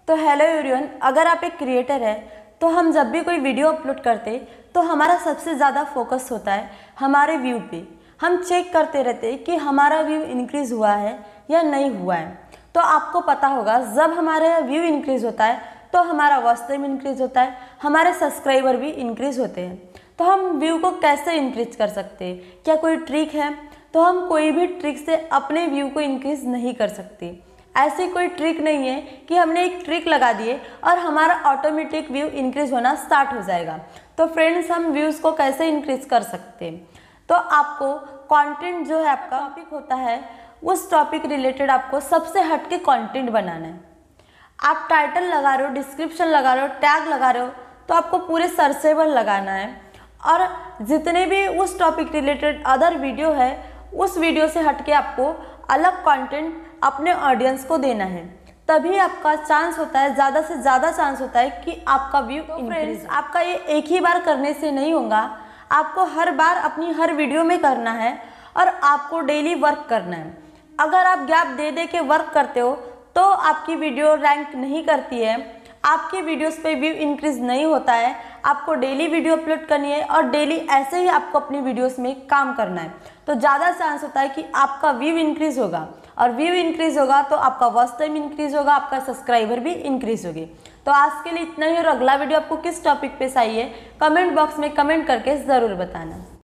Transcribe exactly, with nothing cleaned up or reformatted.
तो hello everyone, अगर आप एक क्रिएटर है तो हम जब भी कोई वीडियो अपलोड करते तो हमारा सबसे ज़्यादा फोकस होता है हमारे व्यू पे। हम चेक करते रहते हैं कि हमारा व्यू इंक्रीज़ हुआ है या नहीं हुआ है। तो आपको पता होगा जब हमारा व्यू इंक्रीज़ होता है तो हमारा वॉच टाइम इंक्रीज़ होता है, हमारे सब्सक्राइबर भी इंक्रीज़ होते हैं। तो हम व्यू को कैसे इंक्रीज कर सकते हैं? क्या कोई ट्रिक है? तो हम कोई भी ट्रिक से अपने व्यू को इंक्रीज़ नहीं कर सकते। ऐसी कोई ट्रिक नहीं है कि हमने एक ट्रिक लगा दिए और हमारा ऑटोमेटिक व्यू इंक्रीज होना स्टार्ट हो जाएगा। तो फ्रेंड्स, हम व्यूज़ को कैसे इंक्रीज कर सकते हैं? तो आपको कंटेंट जो है, आपका टॉपिक होता है, उस टॉपिक रिलेटेड आपको सबसे हटके कंटेंट बनाना है। आप टाइटल लगा रहे हो, डिस्क्रिप्शन लगा रहे हो, टैग लगा रहे हो, तो आपको पूरे सर्चेबल लगाना है और जितने भी उस टॉपिक रिलेटेड अदर वीडियो है उस वीडियो से हटके आपको अलग कंटेंट अपने ऑडियंस को देना है। तभी आपका चांस होता है, ज़्यादा से ज़्यादा चांस होता है कि आपका व्यू इंक्रीज। आपका ये एक ही बार करने से नहीं होगा, आपको हर बार अपनी हर वीडियो में करना है और आपको डेली वर्क करना है। अगर आप गैप दे दे के वर्क करते हो तो आपकी वीडियो रैंक नहीं करती है, आपकी वीडियोस पे व्यू इंक्रीज नहीं होता है। आपको डेली वीडियो अपलोड करनी है और डेली ऐसे ही आपको अपनी वीडियोस में काम करना है, तो ज़्यादा चांस होता है कि आपका व्यू इंक्रीज होगा और व्यू इंक्रीज होगा तो आपका वॉच टाइम इंक्रीज होगा, आपका सब्सक्राइबर भी इंक्रीज होगी। तो आज के लिए इतना ही और अगला वीडियो आपको किस टॉपिक पे चाहिए कमेंट बॉक्स में कमेंट करके ज़रूर बताना।